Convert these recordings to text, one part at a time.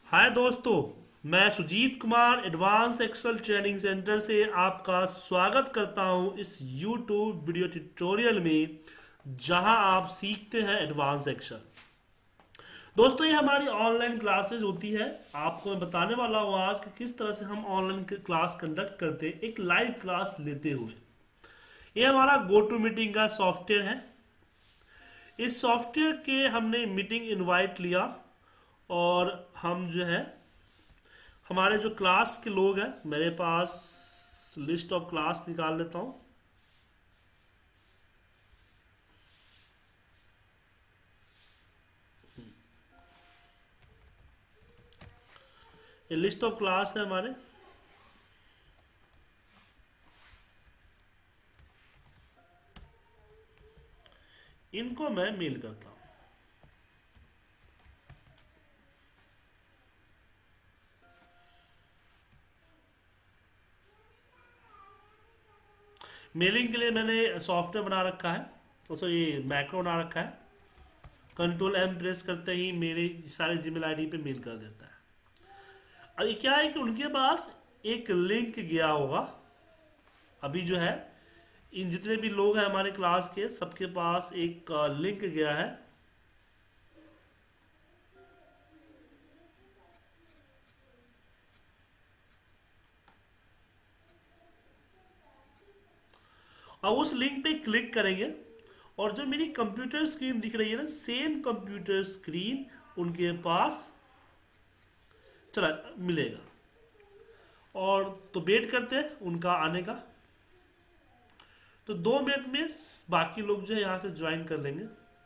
हाय दोस्तों। मैं Sujeet Kumar advance Excel training centre से आपका स्वागत करता हूं इस यूट्यूब वीडियो ट्यूटोरियल में, जहां आप सीखते हैं एडवांस एक्सेल। दोस्तों, ये हमारी ऑनलाइन क्लासेज होती है। आपको मैं बताने वाला हूं आज कि किस तरह से हम ऑनलाइन क्लास कंडक्ट करते हैं, एक लाइव क्लास लेते हुए। ये हमारा गो टू मीटिंग का सॉफ्टवेयर है। इस सॉफ्टवेयर के हमने मीटिंग इनवाइट लिया और हम जो है हमारे जो क्लास के लोग हैं, मेरे पास लिस्ट ऑफ क्लास निकाल लेता हूँ। ये लिस्ट ऑफ क्लास है हमारे। इनको मैं मेल करता हूँ। मेलिंग के लिए मैंने सॉफ्टवेयर बना रखा है, दोस्तों ये मैक्रो बना रखा है। कंट्रोल एम प्रेस करते ही मेरे सारे जीमेल आईडी पे मेल कर देता है। अब ये क्या है कि उनके पास एक लिंक गया होगा। अभी जो है इन जितने भी लोग हैं हमारे क्लास के, सबके पास एक लिंक गया है। अब उस लिंक पे क्लिक करेंगे और जो मेरी कंप्यूटर स्क्रीन दिख रही है ना, सेम कंप्यूटर स्क्रीन उनके पास चला मिलेगा। और तो वेट करते हैं उनका आने का। तो 2 मिनट में बाकी लोग जो है यहाँ से ज्वाइन कर लेंगे।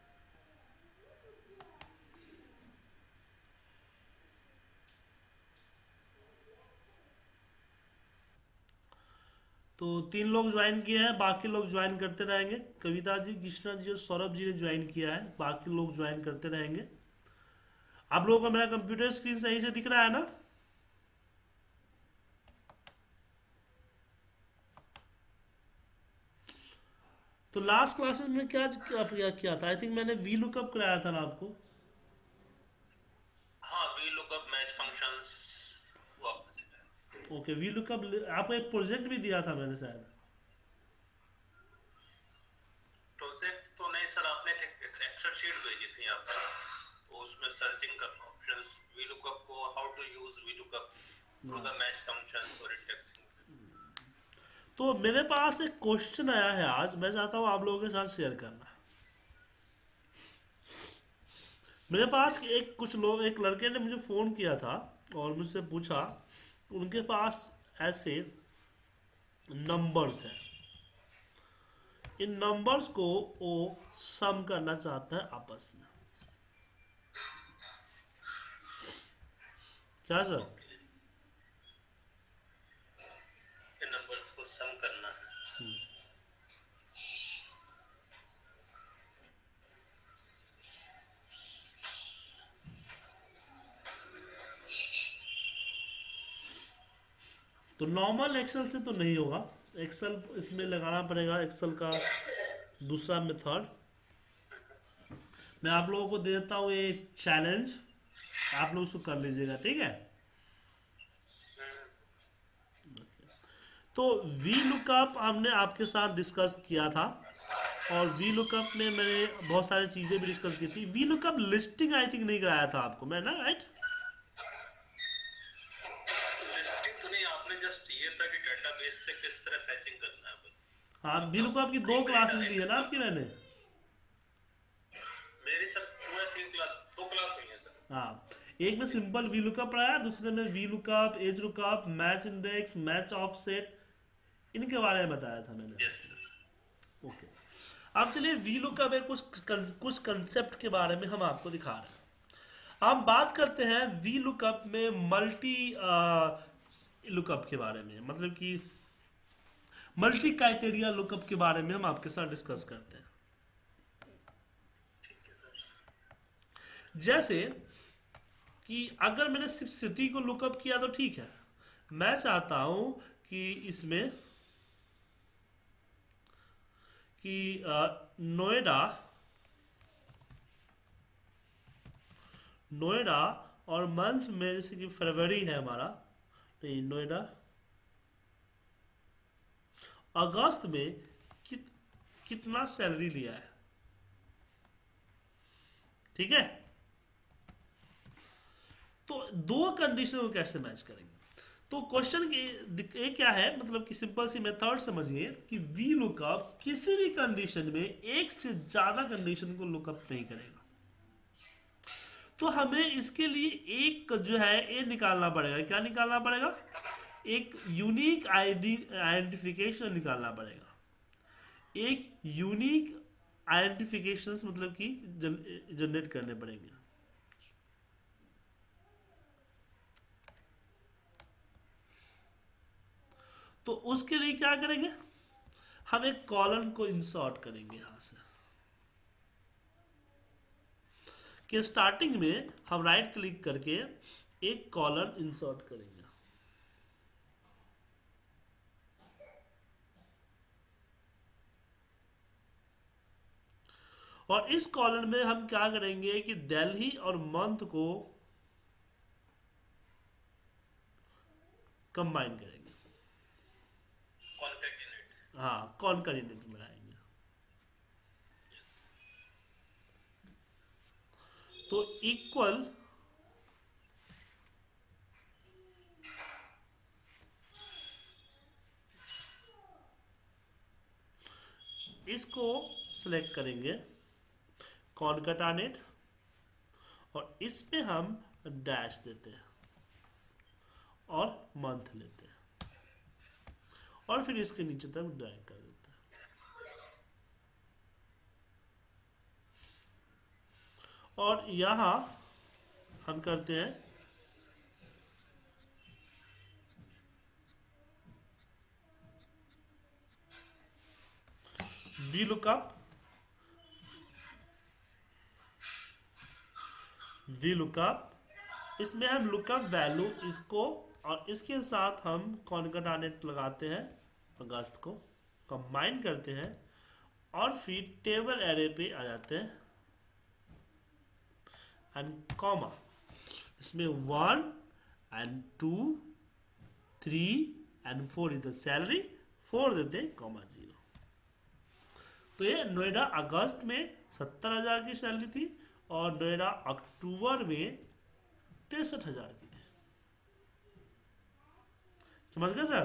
तो 3 लोग ज्वाइन किए हैं, बाकी लोग ज्वाइन करते रहेंगे। कविता जी, कृष्णा जी और सौरभ जी ने ज्वाइन किया है, बाकी लोग ज्वाइन करते रहेंगे। आप लोगों को मेरा कंप्यूटर स्क्रीन सही से दिख रहा है ना? तो लास्ट क्लासेस में क्या था? आई थिंक मैंने वी लुकअप कराया था ना आपको। हाँ, वी लुकअप मैच फंक्शंस वापस। Okay, V lookup. आपको एक प्रोजेक्ट भी दिया था मैंने शायद। प्रोजेक्ट तो नहीं सर, आपने एक एक्सेल शीट भेजी थी आपको, तो उसमें सर्चिंग करना ऑप्शंस वी लुकअप को, how to use V lookup through the match function for indexing. तो मेरे पास एक क्वेश्चन आया है आज, मैं चाहता हूँ आप लोगों के साथ शेयर करना। मेरे पास कुछ लोग, एक लड़के ने मुझे फ़ोन किया था और मुझसे पूछा, उनके पास ऐसे नंबर्स हैं। इन नंबर्स को वो सम करना चाहता है आपस में। क्या सर? ओके, इन नंबर्स को सम करना है। तो नॉर्मल एक्सेल से तो नहीं होगा। एक्सेल इसमें लगाना पड़ेगा, एक्सेल का दूसरा मेथड। मैं आप लोगों को दे देता हूँ ये चैलेंज, आप लोग उसको कर लीजिएगा, ठीक है? तो वी लुकअप हमने आपके साथ डिस्कस किया था, और वी लुकअप में मैंने बहुत सारी चीज़ें भी डिस्कस की थी। V lookup listing I think नहीं कराया था आपको मैं ना, राइट? लिस्टिंग तो नहीं, आपने जस्ट ये था कि डेटाबेस से किस तरह फैचिंग करना है बस। हाँ, वी मतलब लुकअप की नहीं, 2 क्लासेस ली है ना आपकी मैंने। मेरी सर 2 या 3 क्लास, 2 क्लास हुई है सर। हाँ, एक में सिंपल वी लुकअप पढ़ाया, दूसरे में V lookup, H lookup, match index, match offset, इनके बारे में बताया था मैंने यस आपको। सर। ओके। अब चलिए वी लुकअप में कुछ कंसेप्ट के बारे में हम आपको दिखा रहे हैं। हम बात करते हैं वी लुकअप में मल्टी लुकअप के बारे में, मतलब कि मल्टी क्राइटेरिया लुकअप के बारे में हम आपके साथ डिस्कस करते हैं। ठीक है सर। जैसे कि अगर मैंने सिर्फ सिटी को लुकअप किया तो ठीक है। मैं चाहता हूं कि इसमें कि नोएडा नोएडा और मंथ में जैसे कि फरवरी है हमारा, नहीं नोएडा, अगस्त में कितना सैलरी लिया है। ठीक है, तो दो कंडीशन को कैसे मैच करेंगे। तो क्वेश्चन ये क्या है, मतलब कि सिंपल सी मेथड समझिए कि वी लुकअप किसी भी कंडीशन में एक से ज्यादा कंडीशन को लुकअप नहीं करेगा। तो हमें इसके लिए एक जो है ये निकालना पड़ेगा। क्या निकालना पड़ेगा? एक यूनिक आइडेंटिफिकेशन निकालना पड़ेगा। एक यूनिक आइडेंटिफिकेशन मतलब कि जनरेट करने पड़ेंगे। तो उसके लिए क्या करेंगे, हम एक कॉलम को इंसर्ट करेंगे यहां से, कि स्टार्टिंग में हम राइट क्लिक करके एक कॉलम इंसर्ट करेंगे। और इस कॉलम में हम क्या करेंगे कि दिल्ली और मंथ को कंबाइन करेंगे। हाँ, कॉन्करेंट बनाएंगे। तो इक्वल इसको सिलेक्ट करेंगे कॉन्कैटिनेट, और इसमें हम डैश देते हैं और मंथ लेते हैं, और फिर इसके नीचे तक ड्रैग कर देते हैं। और यहां हम करते हैं वी लुकअप, इसमें हम लुकअप वैल्यू इसको और इसके साथ हम कॉन्कैटिनेट लगाते हैं, अगस्त को कंबाइन करते हैं, और फिर टेबल एरे पे आ जाते हैं एंड कॉमा, इसमें 1 and 2 3 and 4 is the salary, 4 देते हैं, कॉमा 0। तो ये नोएडा अगस्त में 70,000 की सैलरी थी, और नोएडा अक्टूबर में 63,000 की थी। समझ गए सर?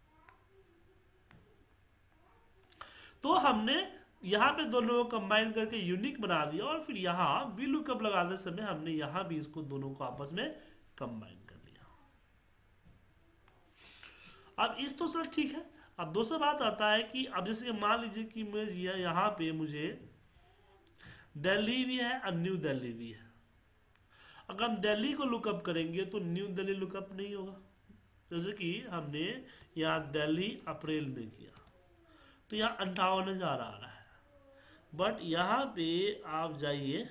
तो हमने यहां पे दोनों को कंबाइन करके यूनिक बना दिया, और फिर यहां वी लुकअप लगाते समय हमने यहां भी इसको दोनों को आपस में कंबाइन कर लिया। अब इस तो सर ठीक है। अब दूसरा बात आता है कि अब जैसे मान लीजिए कि मैं यहां पे मुझे दिल्ली भी है और न्यू दिल्ली भी है। अगर हम दिल्ली को लुकअप करेंगे तो न्यू दिल्ली लुकअप नहीं होगा। जैसे कि हमने यहाँ दिल्ली अप्रैल में किया तो यहाँ 58,000 आ रहा है, बट यहाँ पे आप जाइए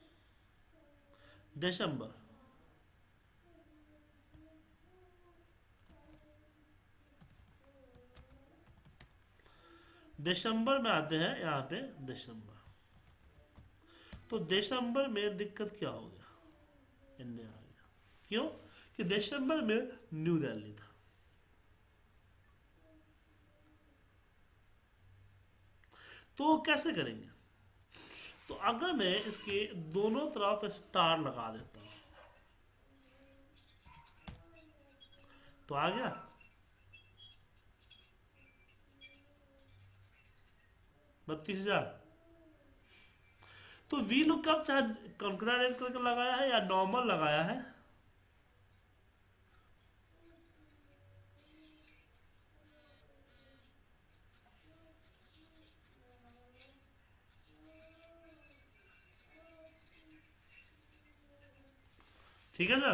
दिसंबर, दिसंबर में आते हैं यहाँ पे दिसंबर, तो दिसंबर में दिक्कत क्या हो गया, इनने आ गया। क्यों? कि दिसंबर में न्यू दिल्ली था। तो कैसे करेंगे? तो अगर मैं इसके दोनों तरफ स्टार लगा देता हूं तो आ गया। $32,000। तो वी लुकअप चाहे कंकरेंट करके लगाया है या नॉर्मल लगाया है, ठीक है सर।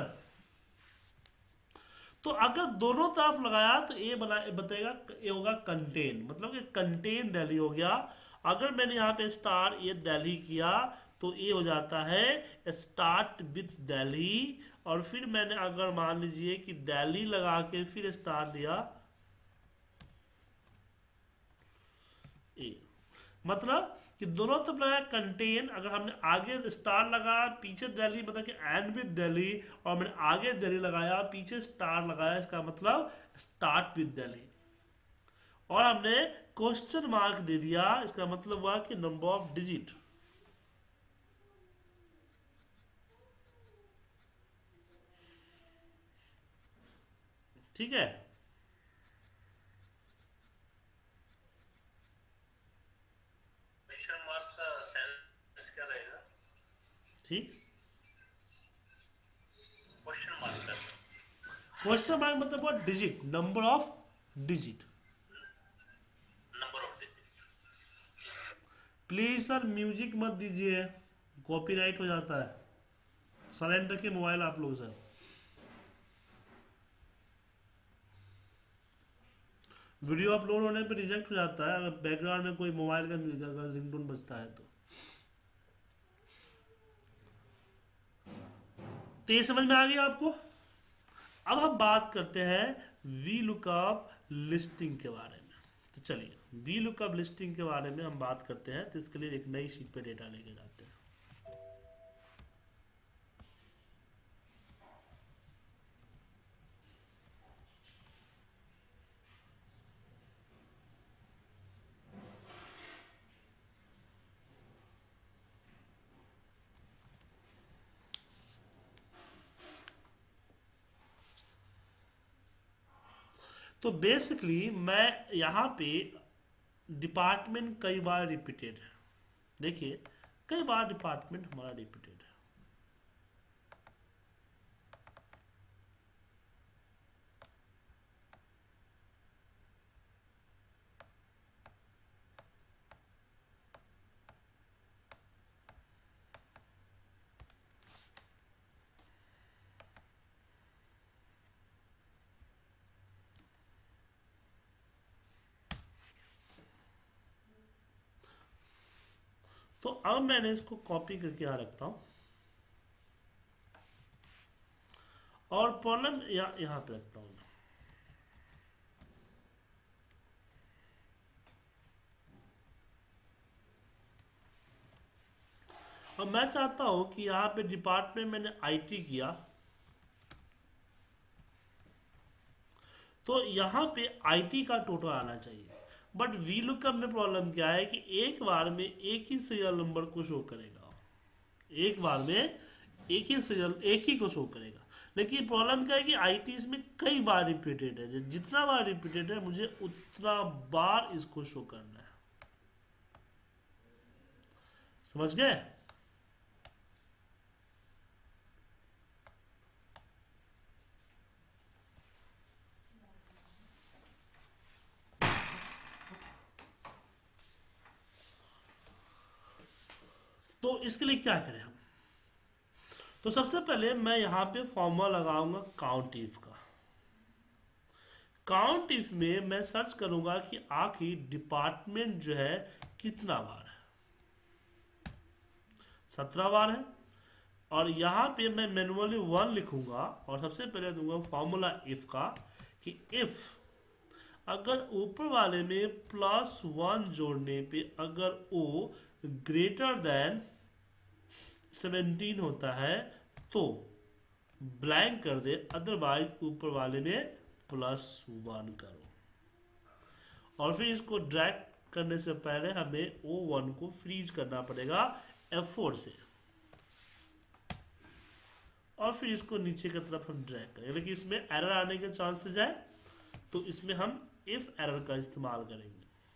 तो अगर दोनों तरफ लगाया तो ये बताएगा, ये होगा कंटेन, मतलब कि कंटेन दिल्ली हो गया। अगर मैंने यहाँ पे स्टार ये दिल्ली किया तो ये हो जाता है स्टार्ट विथ दिल्ली, और फिर मैंने अगर मान लीजिए कि दिल्ली लगा के फिर स्टार लिया, मतलब कि दोनों तरफ लगाया कंटेन, अगर हमने आगे स्टार लगाया पीछे दिल्ली, मतलब कि एंड विद दिल्ली, और मैंने आगे दिल्ली लगाया पीछे स्टार लगाया, इसका मतलब स्टार्ट विद दिल्ली। और हमने क्वेश्चन मार्क दे दिया, इसका मतलब हुआ कि नंबर ऑफ डिजिट। ठीक है, क्वेश्चन मार्क का सेंस क्या रहेगा? ठीक। क्वेश्चन मार्क का क्वेश्चन मार्क मतलब हुआ digit, number of digit. Number of digit. Please sir music मत दीजिए, कॉपीराइट हो जाता है। साइलेंट रखिए मोबाइल आप लोग सर। वीडियो अपलोड होने पे रिजेक्ट हो जाता है अगर बैकग्राउंड में कोई मोबाइल का अगर रिंगटोन बजता है तो ये समझ में आ गया आपको। अब हम बात करते हैं वी लुकअप लिस्टिंग के बारे में। तो चलिए वी लुकअप लिस्टिंग के बारे में हम बात करते हैं। तो इसके लिए एक नई शीट पे डेटा लेके जाते हैं। तो बेसिकली मैं यहाँ पे डिपार्टमेंट कई बार रिपीटेड है। देखिए कई बार डिपार्टमेंट हमारा रिपीटेड है। तो अब मैंने इसको कॉपी करके यहाँ रखता हूँ और प्रॉब्लम यहाँ पे रखता हूँ। और मैं चाहता हूं कि यहाँ पे डिपार्टमेंट मैंने आईटी किया, तो यहाँ पे आईटी का टोटल आना चाहिए। बट वी लुकअप में प्रॉब्लम क्या है कि एक बार में एक ही सीरियल नंबर को शो करेगा, एक बार में एक ही सीरियल एक ही को शो करेगा। लेकिन प्रॉब्लम क्या है कि आईटी इसमें कई बार रिपीटेड है। जितना बार रिपीटेड है मुझे उतना बार इसको शो करना है। समझ गए? तो इसके लिए क्या करें हम? तो सबसे पहले मैं यहां पे फॉर्मूला लगाऊंगा काउंट इफ का। काउंट इफ में मैं सर्च करूंगा कि आखिर डिपार्टमेंट जो है कितना बार है। 17 बार है। और यहां पे मैं मैनुअली 1 लिखूंगा और सबसे पहले दूंगा फॉर्मूला इफ का कि इफ अगर ऊपर वाले में +1 जोड़ने पे अगर ओ ग्रेटर देन 17 होता है तो ब्लैंक कर दे, अदरवाइज ऊपर वाले में +1 करो। और फिर इसको ड्रैग करने से पहले हमें O1 को फ्रीज करना पड़ेगा F4 से, और फिर इसको नीचे की तरफ हम ड्रैग करेंगे। लेकिन इसमें एरर आने के चांसेस है, तो इसमें हम इफ एरर का इस्तेमाल करेंगे।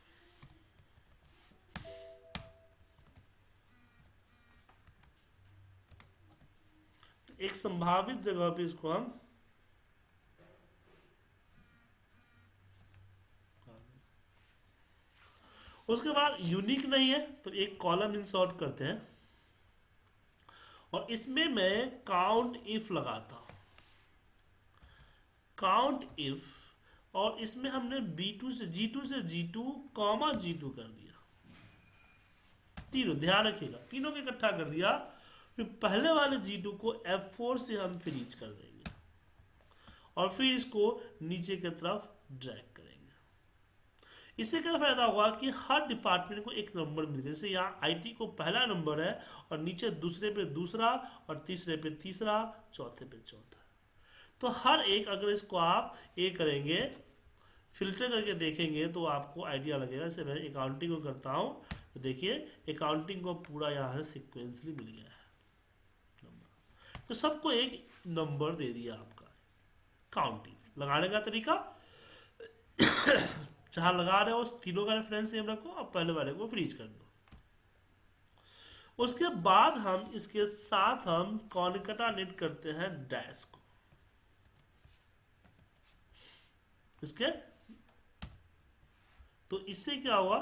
एक संभावित जगह पे इसको हम उसके बाद यूनिक नहीं है तो एक कॉलम इंसर्ट करते हैं और इसमें मैं काउंट इफ लगाता हूं, काउंट इफ। और इसमें हमने B2 से G2 कॉमा G2 कर दिया। तीनों ध्यान रखिएगा, तीनों को इकट्ठा कर दिया। फिर पहले वाले G2 को F4 से हम फ्रीज कर देंगे और फिर इसको नीचे की तरफ ड्रैग करेंगे। इससे क्या फायदा होगा कि हर डिपार्टमेंट को एक नंबर मिल गया। जैसे यहाँ आईटी को पहला नंबर है और नीचे दूसरे पे दूसरा और तीसरे पे तीसरा, चौथे पे चौथा। तो हर एक अगर इसको आप ए करेंगे, फिल्टर करके देखेंगे तो आपको आइडिया लगेगा। जैसे मैं अकाउंटिंग को करता हूँ तो देखिए अकाउंटिंग को पूरा यहाँ से सिक्वेंसली मिल गया है नंबर। तो सबको एक नंबर दे दिया आपका। काउंटिंग लगाने का तरीका जहां लगा रहे हो उस तीनों का रेफरेंस सेम रखो और पहले वाले को फ्रीज कर दो। उसके बाद हम इसके साथ हम कॉनकैटिनेट करते हैं डैश को। इसके तो इससे क्या हुआ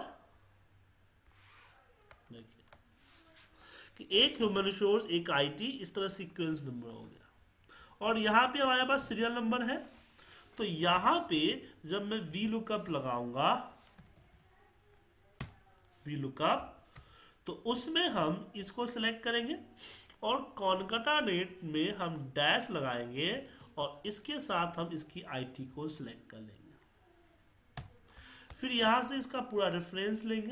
देखिए कि एक ह्यूमन रिसोर्स, एक आईटी, इस तरह सीक्वेंस नंबर हो गया। और यहां पे हमारे पास सीरियल नंबर है। तो यहां पे जब मैं वी लुकअप लगाऊंगा, वी लुकअप, तो उसमें हम इसको सिलेक्ट करेंगे और कॉनकैटिनेट में हम डैश लगाएंगे और इसके साथ हम इसकी आईटी को सिलेक्ट कर लेंगे। फिर यहां से इसका पूरा रेफरेंस लेंगे।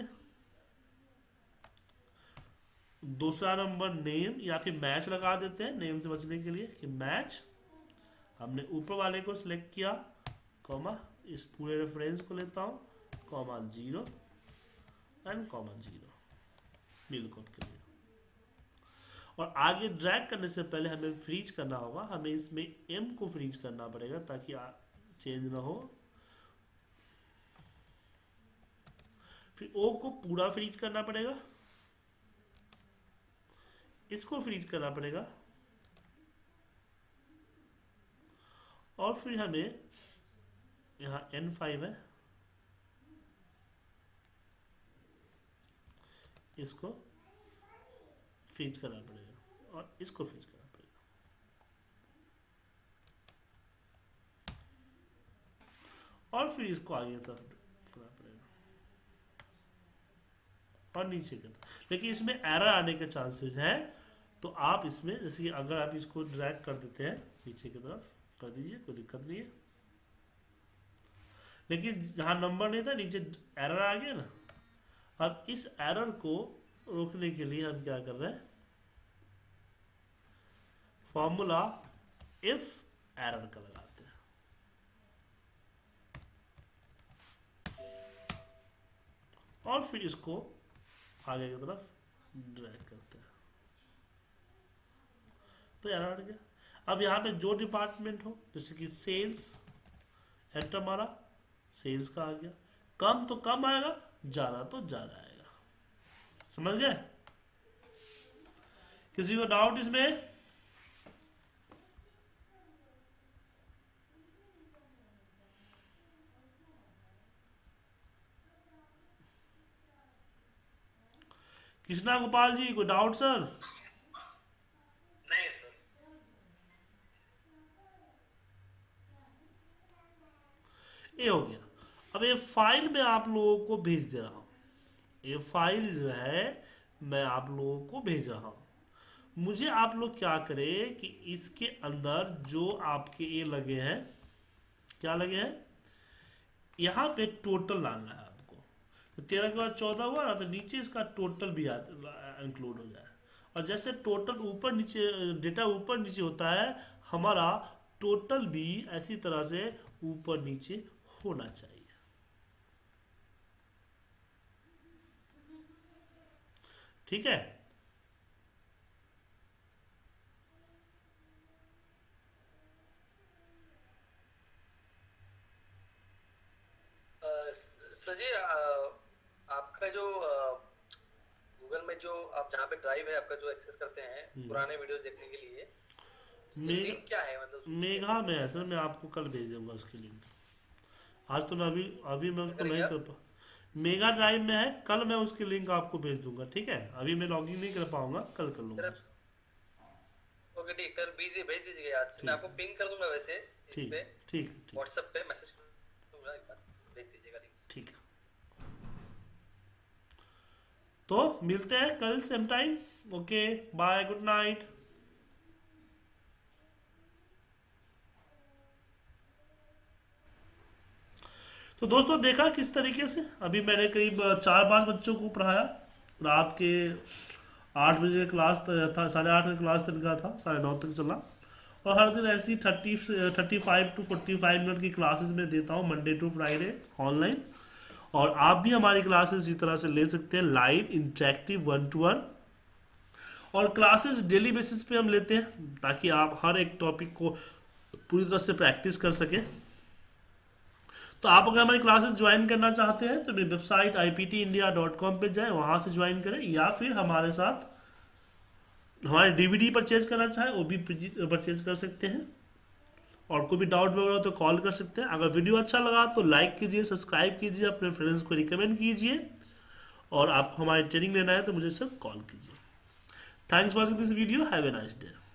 दूसरा नंबर नेम या फिर मैच लगा देते हैं नेम से बचने के लिए कि मैच। हमने ऊपर वाले को सिलेक्ट किया, कॉमा, इस पूरे रेफरेंस को लेता हूं, कॉमा 0 एंड कॉमा 0 बिल्कुल के लिए। और आगे ड्रैग करने से पहले हमें फ्रीज करना होगा। हमें इसमें एम को फ्रीज करना पड़ेगा ताकि चेंज ना हो। फिर ओ को पूरा फ्रीज करना पड़ेगा, इसको फ्रीज करना पड़ेगा और फिर हमें यहां N5 है, इसको फ्रीज करना पड़ेगा और इसको फ्रीज करना पड़ेगा। और फिर इसको आगे तरफ करना पड़ेगा और नीचे की तरफ। लेकिन इसमें एरर आने के चांसेस हैं। तो आप इसमें जैसे कि अगर आप इसको ड्रैग कर देते हैं नीचे की तरफ कर दीजिए, कोई दिक्कत नहीं है। लेकिन जहां नंबर नहीं था नीचे एरर आ गया ना। अब इस एरर को रोकने के लिए हम क्या कर रहे हैं, फॉर्मूला इफ एरर का लगाते हैं। और फिर इसको आगे की तरफ ड्रैग करते हैं तो एरर हट गया। अब यहाँ पे जो डिपार्टमेंट हो, जैसे कि सेल्स, एंटर मारा, सेल्स का आ गया। कम तो कम आएगा, ज्यादा तो ज्यादा आएगा। समझ गए? किसी को डाउट इसमें? कृष्णा गोपाल जी, कोई डाउट सर? नहीं सर। ये हो गया। अब ये फाइल मैं आप लोगों को भेज दे रहा हूं। ये फाइल जो है मैं आप लोगों को भेज रहा हूं। मुझे आप लोग क्या करें कि इसके अंदर जो आपके ये लगे हैं, क्या लगे हैं, यहाँ पे टोटल डालना है आपको। तो 13 के बाद 14 हुआ ना, तो नीचे इसका टोटल भी इंक्लूड हो जाए। और जैसे टोटल ऊपर नीचे, डेटा ऊपर नीचे होता है, हमारा टोटल भी ऐसी तरह से ऊपर नीचे होना चाहिए। ठीक है? सर जी, आपका जो गूगल में जो आप जहाँ पे ड्राइव है आपका जो एक्सेस करते हैं पुराने वीडियोस देखने के लिए, लिंक क्या है? मतलब मेघा में है सर, मैं आपको कल भेज दूंगा उसकी लिंक। आज तो मैं अभी मैं उसको नहीं कर पा, मेगा ड्राइव में है, कल मैं उसकी लिंक आपको भेज दूंगा। ठीक है? अभी मैं लॉगिन नहीं कर पाऊंगा, कल कर लूंगा। ओके ठीक, कल भेज दीजिएगा। आज मैं आपको पिंग कर दूंगा वैसे ठीक पे, ठीक व्हाट्सएप पे मैसेज कर दूंगा, एक बार भेज दीजिएगा लिंक। ठीक है, तो मिलते हैं कल same time. Okay, bye, good night. तो दोस्तों देखा किस तरीके से अभी मैंने करीब 4-5 बच्चों को पढ़ाया। रात के 8 बजे क्लास था, 8:30 का क्लास तक का था, 9:30 तक चला। और हर दिन ऐसी 35 to 45 मिनट की क्लासेस मैं देता हूँ, मंडे टू फ्राइडे ऑनलाइन। और आप भी हमारी क्लासेस इस तरह से ले सकते हैं, लाइव इंटरेक्टिव 1-to-1। और क्लासेस डेली बेसिस पे हम लेते हैं ताकि आप हर एक टॉपिक को पूरी तरह से प्रैक्टिस कर सकें। तो आप अगर हमारी क्लासेस ज्वाइन करना चाहते हैं तो मेरी वेबसाइट iptindia.com पे जाएं, वहाँ से ज्वाइन करें, या फिर हमारे साथ हमारे DVD परचेज करना चाहें वो भी परचेज कर सकते हैं। और कोई भी डाउट वगैरह तो कॉल कर सकते हैं। अगर वीडियो अच्छा लगा तो लाइक कीजिए, सब्सक्राइब कीजिए, अपने फ्रेंड्स को रिकमेंड कीजिए। और आपको हमारी ट्रेनिंग लेना है तो मुझे सब कॉल कीजिए। Thanks for watching this video, have a nice day.